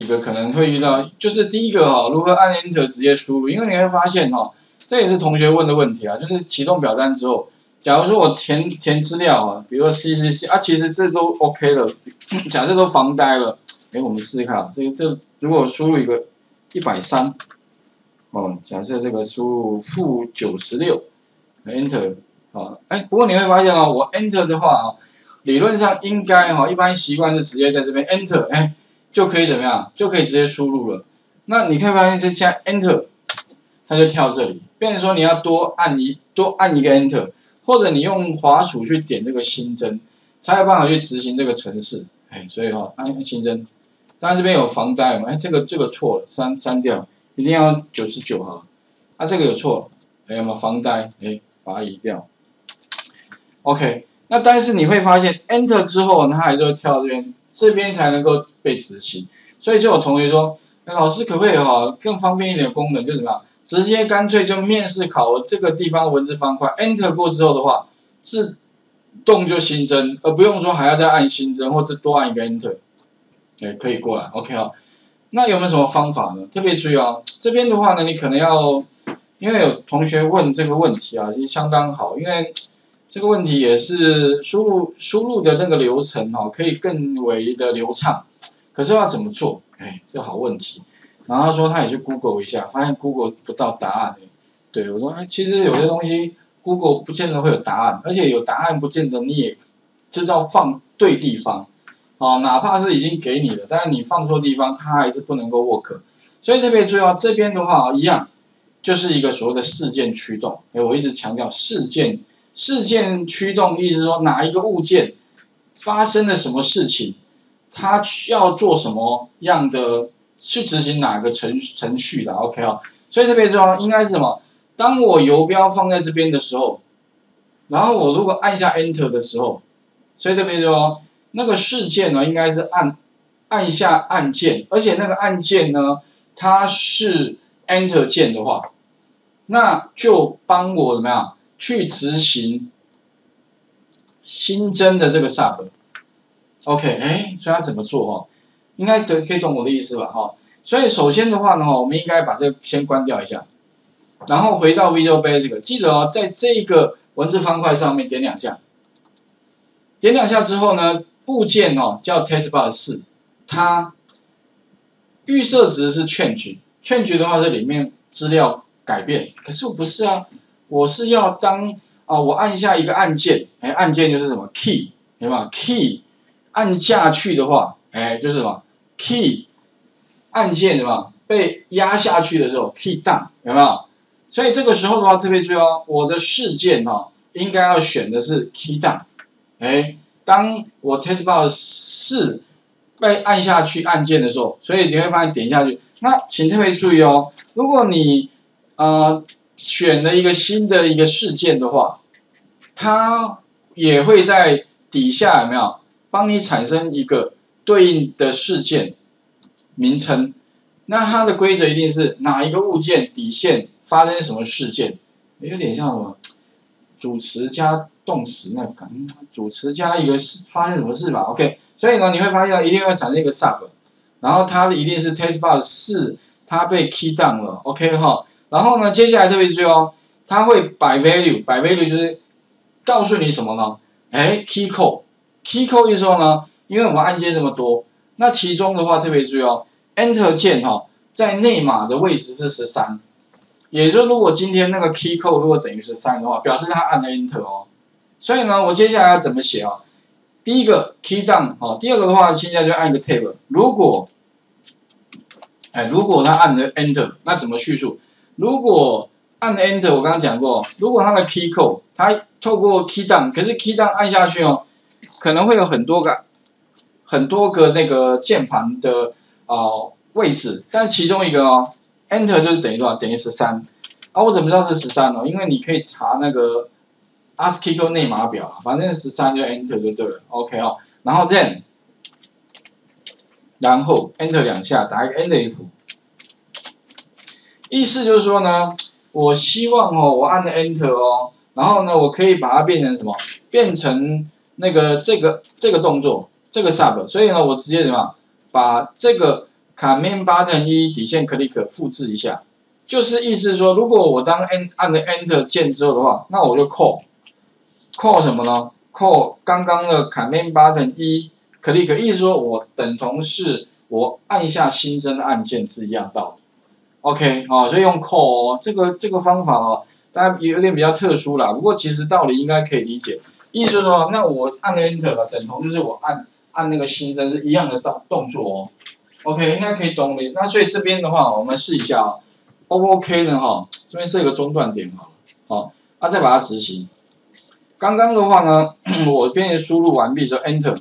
几个可能会遇到，就是第一个哈，如何按 Enter 直接输入，因为你会发现哈，这也是同学问的问题啊，就是启动表单之后，假如说我填资料啊，比如说 C 啊，其实这都 OK 了，假设都防呆了，我们试试看啊，这如果输入一个130，哦，假设这个输入-96，Enter 啊，不过你会发现哦，我 Enter 的话啊，理论上应该哈，一般习惯是直接在这边 Enter， 就可以怎么样？就可以直接输入了。那你可以发现是加 Enter， 它就跳这里，变成说你要多按一个 Enter， 或者你用滑鼠去点这个新增，才有办法去执行这个程式。所以按新增，当然这边有防呆嘛，这个错了，删掉，一定要99哈。这个有错，有没有防呆？把它移掉。OK， 那但是你会发现 Enter 之后，它还是会跳这边才能够被执行。所以就有同学说，老师可不可以更方便一点的功能，就是什么？直接干脆就面试考我这个地方文字方块 Enter 过之后的话，自动就新增，而不用说还要再按新增或者多按一个 Enter， 可以过来 OK 那有没有什么方法呢？特别注意这边的话呢，你可能要，因为有同学问这个问题其实相当好，因为这个问题也是输入的那个流程可以更为的流畅，可是要怎么做？这好问题。然后他说他也去 Google 一下，发现 Google 不到答案。对我说，其实有些东西 Google 不见得会有答案，而且有答案不见得你也知道放对地方。哪怕是已经给你了，但是你放错地方，它还是不能够 work。所以特别注意这边的话一样，就是一个所谓的事件驱动。我一直强调事件驱动，意思是说哪一个物件发生了什么事情，它要做什么样的去执行哪个程序的 OK 所以特别重要应该是什么？当我游标放在这边的时候，然后我如果按下 Enter 的时候，所以特别重要那个事件呢，应该是按下按键，而且那个按键呢，它是 Enter 键的话，那就帮我怎么样去执行新增的这个 sub。OK， 所以它怎么做应该可以懂我的意思吧所以首先的话呢我们应该把这个先关掉一下，然后回到 Visual Basic， 记得在这个文字方块上面点2下，点2下之后呢，物件叫 Taskbar 4，它预设值是 change 的话是里面资料改变，可是我不是我是要当我按下一个按键，按键就是什么 key， 有没有 key 按下去的话，就是什么 key 按键什么被压下去的时候 key down， 有没有？所以这个时候的话特别注意我的事件应该要选的是 key down，当我 Taskbar 4被按下去按键的时候，所以你会发现点下去，那请特别注意如果你选了一个新的一个事件的话，它也会在底下有没有帮你产生一个对应的事件名称？那它的规则一定是哪一个物件底线发生什么事件，有点像什么主词加动词那个主词加一个发生什么事吧 ？OK， 所以呢你会发现一定会产生一个 sub， 然后它一定是 Taskbar 4它被 key down 了 ，OK 然后呢接下来特别注意它会摆 value 就是告诉你什么呢？key code 意思说呢，因为我们按键这么多，那其中的话特别注意Enter 键在内码的位置是13，也就是如果今天那个 key code 如果等于13的话，表示他按了 Enter 所以呢，我接下来要怎么写第一个 key down 第二个的话，现在就按一个 tab。如果他按了 Enter， 那怎么叙述？如果按 Enter， 我刚刚讲过，如果它的 key code 它透过 key down， 可是 key down 按下去可能会有很多个那个键盘的位置，但其中一个Enter 就是等于多少？等于13。我怎么知道是13呢？因为你可以查那个 ASCII code 内码表反正13就 Enter 就对了 ，OK 然后 then， 然后 Enter 2下，打一个 Enter 符，意思就是说呢，我希望我按了 Enter 然后呢，我可以把它变成什么？变成那个这个动作，这个 sub， 所以呢，我直接什么？把这个 Command Button 底线 Click 复制一下，就是意思说，如果我当按了 Enter 键之后的话，那我就 call 什么呢 ？call 刚刚的 Command Button Click， 意思说我等同是我按下新增的按键是一样道理。OK， 所以用 call 这个方法当然有点比较特殊啦，不过其实道理应该可以理解。意思说，那我按 Enter 等同就是我按那个新增是一样的动作OK， 应该可以懂你。那所以这边的话，我们试一下OK 呢这边设一个中断点再把它执行。刚刚的话呢，我这边输入完毕之后 Enter，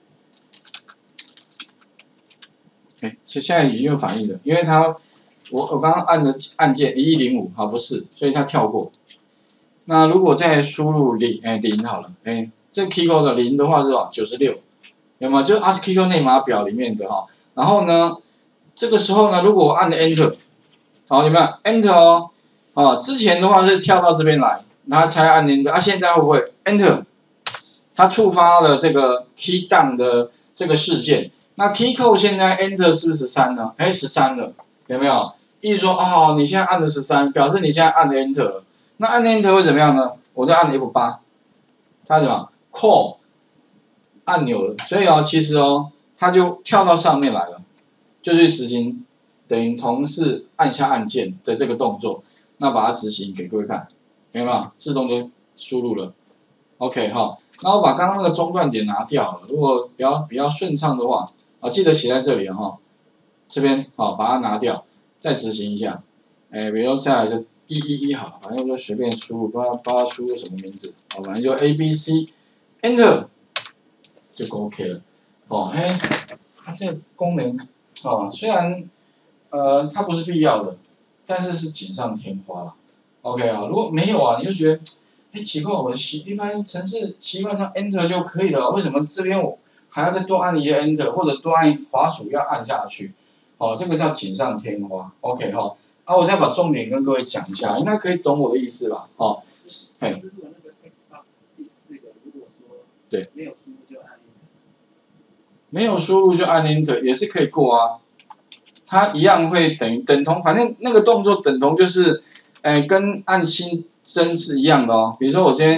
其实现在已经有反应了，因为我刚刚按的按键1105不是，所以它跳过。那如果再输入0好了，这 key code 的0的话是96，有没有？就 ASCII code 内码表里面的然后呢，这个时候呢，如果我按了 Enter， 有没有 Enter 之前的话是跳到这边来，然后才按 Enter，现在会不会 Enter？ 它触发了这个 key down 的这个事件。那 key code 现在 Enter 是13呢？13了，有没有？意思说你现在按了13，表示你现在按了 Enter 了。那按 Enter 会怎么样呢？我就按 F8， 它什么 Call 按钮了，所以其实它就跳到上面来了，就去执行等于同是按下按键的这个动作。那把它执行给各位看，有没有？自动就输入了。OK 那我把刚刚那个中断点拿掉了，如果比较顺畅的话记得写在这里这边把它拿掉，再执行一下。比如再来就111好了，反正就随便输入，不知道输入什么名字反正就 ABC Enter 就 OK 了它这个功能虽然它不是必要的，但是是锦上添花啦。OK 如果没有你就觉得奇怪，我一般程式习惯上 Enter 就可以了，为什么这边我还要再多按一个 Enter， 或者多按滑鼠要按下去这个叫锦上添花。OK 我再把重点跟各位讲一下，应该可以懂我的意思吧？ 就是我那个 Xbox 第4个，如果说对没有输入就按 Enter， 没有输入就按 Enter 也是可以过它一样会等同，反正那个动作等同就是跟按新增是一样的比如说我今天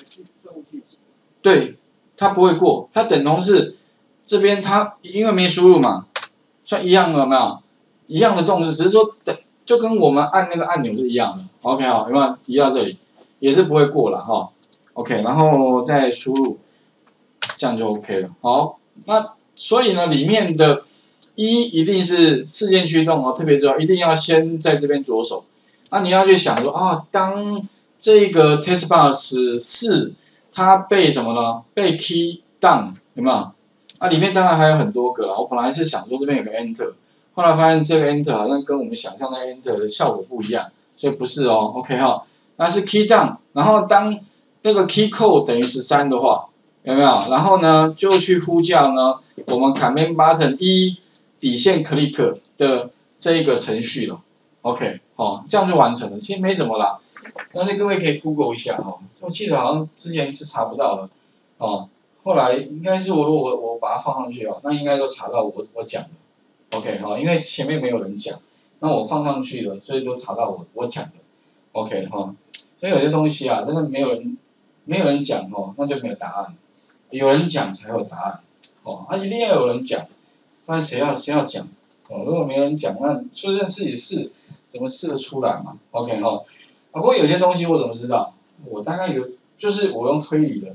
对它不会过，它等同是这边它因为没输入嘛，算一样的有没有？一样的动作，只是说就跟我们按那个按钮是一样的。OK 有没有？移到这里也是不会过了OK， 然后再输入，这样就 OK 了。好，那所以呢，里面的一定是事件驱动特别重要，一定要先在这边着手。那你要去想说当这个 testbox 4它被什么呢？被 key down 有没有？里面当然还有很多个我本来是想说这边有个 enter。后来发现这个 Enter 好像跟我们想象的 Enter 的效果不一样，所以不是OK 那是 Key Down， 然后当那个 Key Code 等于13的话，有没有？然后呢就去呼叫呢我们 Command Button 底线 Click 的这一个程序了 ，OK 这样就完成了，其实没什么啦，但是各位可以 Google 一下我记得好像之前是查不到的后来应该是我把它放上去那应该都查到我讲的。OK 因为前面没有人讲，那我放上去了，所以都查到我讲的。OK 所以有些东西真的没有人讲那就没有答案，有人讲才有答案一定要有人讲，不然谁要讲如果没有人讲，那就算自己试，怎么试得出来嘛 ？OK 不过有些东西我怎么知道？我大概就是我用推理的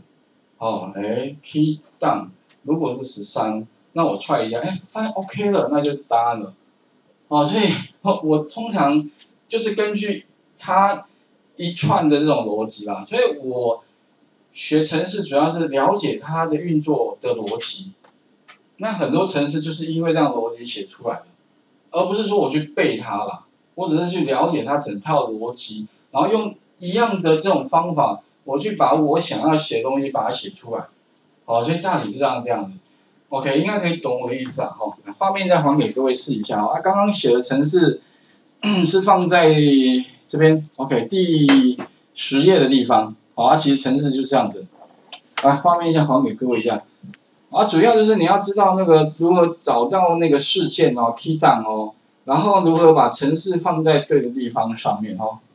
key down 如果是13。那我 try 一下，发现 OK 了，那就答案了。所以我通常就是根据它一串的这种逻辑啦，所以我学程式主要是了解它的运作的逻辑。那很多程式就是因为这样逻辑写出来的，而不是说我去背它啦，我只是去了解它整套逻辑，然后用一样的这种方法，我去把我想要写的东西把它写出来。所以大体是这样的。OK， 应该可以懂我的意思画面再还给各位试一下刚刚写的程式是放在这边 ，OK， 第10页的地方其实程式就这样子。来，画面再还给各位一下啊，主要就是你要知道那个如何找到那个事件哦 ，key down 哦，然后如何把程式放在对的地方上面哦。